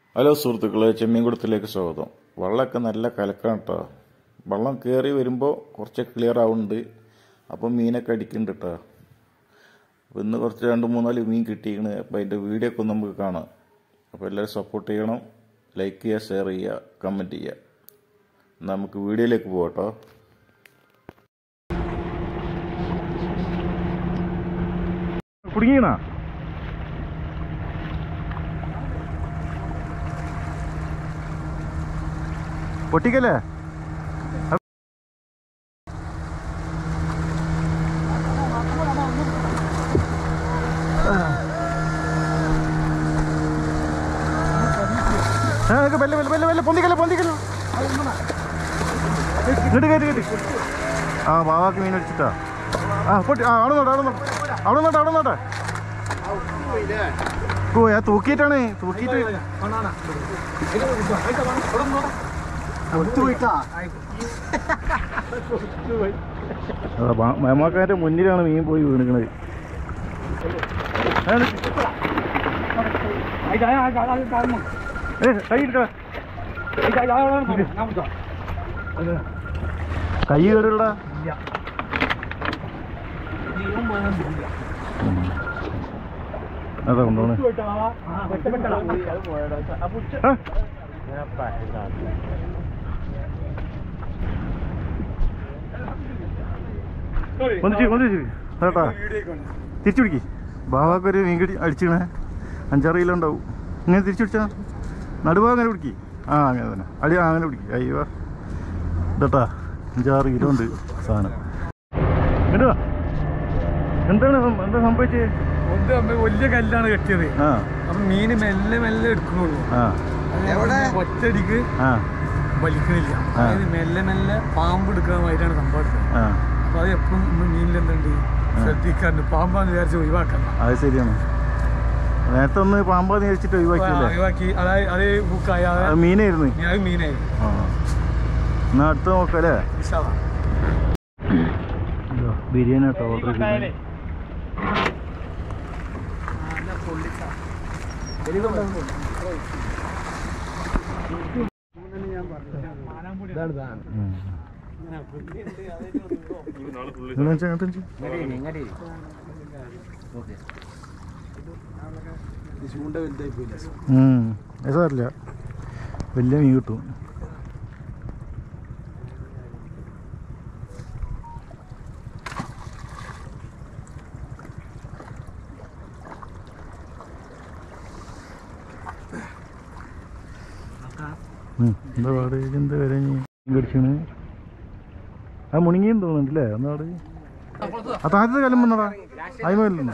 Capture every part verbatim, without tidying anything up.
Hello സുഹൃത്തുക്കളെ, ചെമ്മീൻകുളത്തിലേക്ക് സ്വാഗതം. വെള്ളമൊക്കെ നല്ല കലക്കാണ് കേട്ടോ. വെള്ളം കയറി വരുമ്പോൾ കുറച്ച് ക്ലിയർ ആവുന്നുണ്ട്. അപ്പം മീനൊക്കെ അടിക്കുന്നുണ്ട് കേട്ടോ. അപ്പോൾ ഇന്ന് കുറച്ച് രണ്ട് മൂന്നാല് മീൻ കിട്ടിയിരിക്കണ്. അപ്പോൾ അതിൻ്റെ വീഡിയോ ഒക്കെ നമുക്ക് കാണാം. അപ്പോൾ എല്ലാവരും സപ്പോർട്ട് ചെയ്യണം, ലൈക്ക് ചെയ്യുക, ഷെയർ ചെയ്യുക, കമൻറ്റ് ചെയ്യുക. നമുക്ക് വീഡിയോയിലേക്ക് പോകാം കേട്ടോ. കുടുങ്ങിയാ പൊട്ടിക്കല്ലേ? പൊന്തിക്കല്ലോ പൊന്തിക്കല്ലോ ഇങ്ങോട്ട് കയറ്റി കയറ്റി. ആ ബാവാക്ക് മീൻ അടിച്ചിട്ടാ. ആ പൊട്ടി. ആ അവിടെ നോട്ടെ അവിടെ നോട്ടെ അവിടെ നോട്ടെ അവിടെ നോട്ടെ. ഓ ഞാൻ തൂക്കിയിട്ടാണ് തൂക്കിയിട്ട് മേമാക്കാരുടെ മുന്നിലാണ് മീൻ പോയി വീണിക്കണത്. കൈ കേടുള്ള അതാ കൊണ്ടോണേ. ഒന്നിച്ച് ഒന്നിച്ച് കേട്ടാ തിരിച്ചു പിടിക്ക്. ബാവാക്കൊരു മീൻ കടി അടിച്ചിക്കണേ. അഞ്ചാറ് കിലോ ഉണ്ടാവും. ഇങ്ങനെ തിരിച്ചു പിടിച്ചാ നടുഭാഗം അങ്ങനെ പിടിക്ക്. ആ അങ്ങനെ തന്നെ അടി അങ്ങനെ പിടിക്ക്. അയ്യോ ഇതട്ടാ അഞ്ചാറ് കിലോ ഉണ്ട് സാധനം. കേട്ടോ എന്താണ് എന്താ സംഭവിച്ചത്? വലിയ കല്ലാണ് കെട്ടിയത്. അപ്പൊ മീന് മെല്ലെ മെല്ലെ എടുക്കണുള്ളൂ. ഒറ്റടിക്ക് വലിക്കണില്ല. അതായത് മെല്ലെ മെല്ലെ പാമ്പ് എടുക്കുന്നതായിട്ടാണ് സംഭവം. അപ്പൊ അത് എപ്പോഴും മീനിൽ എന്തുണ്ട് ശ്രദ്ധിക്കാറുണ്ട്. പാമ്പാന്ന് വിചാരിച്ച് ഒഴിവാക്കണം. അത് ശരിയാണ്. നേരത്തെ ഒന്ന് പാമ്പാന്ന് വിചാരിച്ചിട്ട് ഒഴിവാക്കി ഒഴിവാക്കി. അതായത് അത് ബുക്കായ മീനായിരുന്നു. അത് മീനായിരുന്നു. എന്നാ അടുത്ത് നോക്കല്ലേ? ബിരിയാണി കേട്ടോ ഓർഡർ ചെയ്തത്. സാറില്ല വലിയ മീൻ കിട്ടും. എന്താ പാട്? എന്താ വരെ മീൻ കടിച്ചാണ്. ആ മുണിങ്ങിയെന്ന് തോന്നുന്നുണ്ടല്ലേ? ഒന്നാട് ആ താഴത്തെ കലം വന്നടാ. അതിമല്ല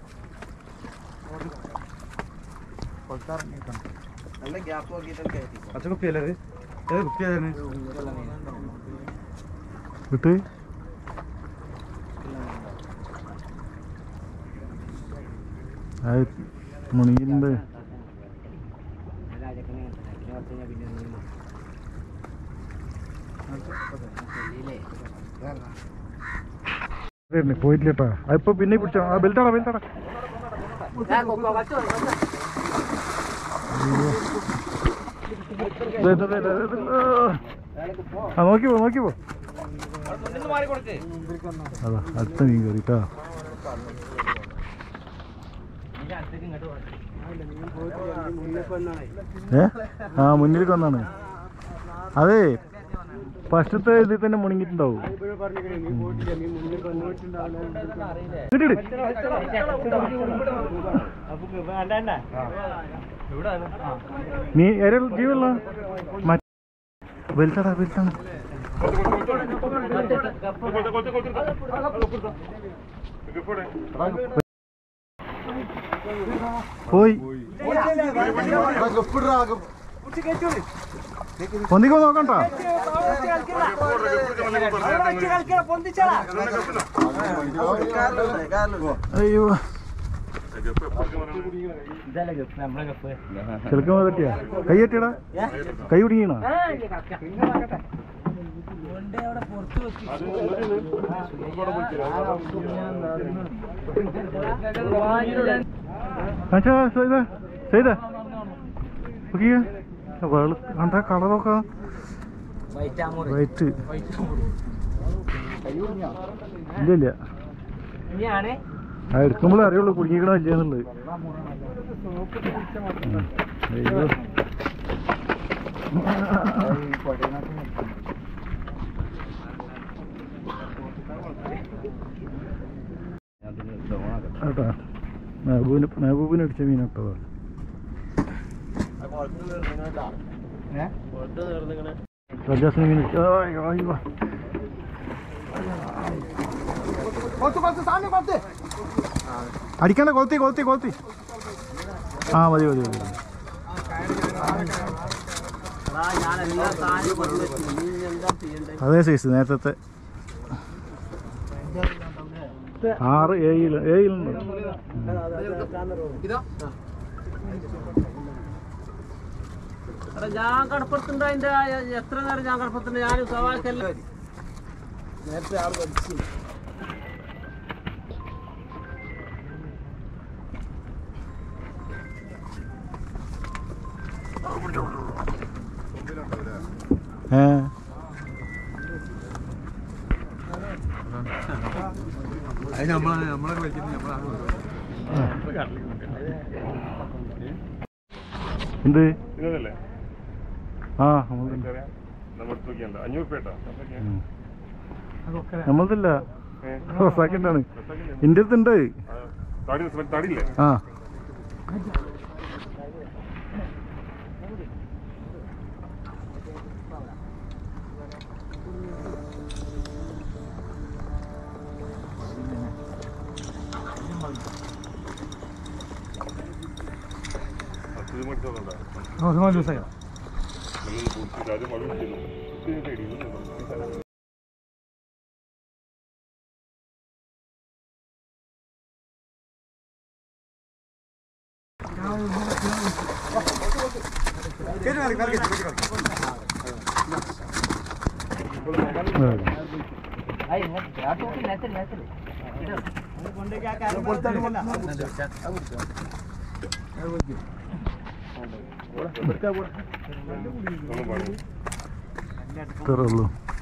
വിട്ട് മുണിങ്ങിണ്ട്. പോയിട്ടില്ലേട്ടാ. അതിപ്പോ പിന്നെ പിടിച്ചോ. ആ ബെൽറ്റാടാ ബെൽറ്റാടാ. ആ നോക്കി പോ നോക്കി പോ. അതാ അടുത്ത മീൻ കയറിട്ടാ. ഏ ആ മുന്നിലേക്ക് വന്നാണ്. അതെ ഫസ്റ്റത്തെ ഇതിൽ തന്നെ മുണിങ്ങിട്ടുണ്ടാവും. നീ ഏറെ ജീവല്ല വെൽത്താടാ വെൽത്താണ്. പോയി പൊന്തിക്കോ നോക്കണ്ട. അയ്യോ ചെറുക്കൻ പറ്റിയാ കൈ കെട്ടിയടാ. കൈ കുടുങ്ങിയണ. കണ്ട കളറൊക്കെ വൈറ്റ് ഇല്ല ഇല്ല ആ എടുക്കുമ്പോഴേ അറിയുള്ളൂ കുടുങ്ങിക്കണോ ഇല്ലെന്നുള്ളത്. അയ്യോ കേട്ടാ മെഹബൂബിന് മെഹബൂബിന് അടിച്ച മീൻ കേട്ടോ. റജാസിന് മീൻ അടിക്കണ്ട. കൊളുത്തി കൊളുത്തി കൊളുത്തി ആ മതി മതി മതി. അതേ സൈസ് നേരത്തെ ആറ് ഏഴില് ഏഴിലുണ്ട്. ഞാൻ കടപ്പുറത്തുണ്ട്. അതിന്റെ എത്ര നേരം ഞാൻ കടപ്പുറത്തുണ്ട്. ഞാൻ സവാൾക്കല്ല നേരത്തെ ആൾ പഠിച്ചു. ഏ എന്ത് ആ നമ്മളതല്ല സെക്കൻഡാണ്. എൻ്റെ അടുത്തുണ്ട്. ആ ദിവസമായി ഇത്രയുള്ളൂ.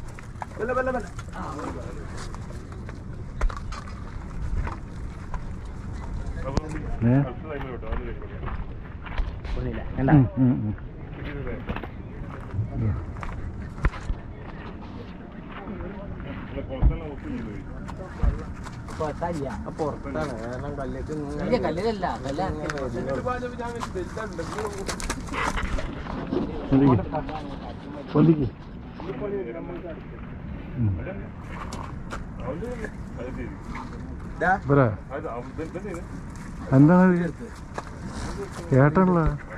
കല്ലിലല്ല പൊന്തിക്ക് എന്താണ് ഏട്ടനുള്ള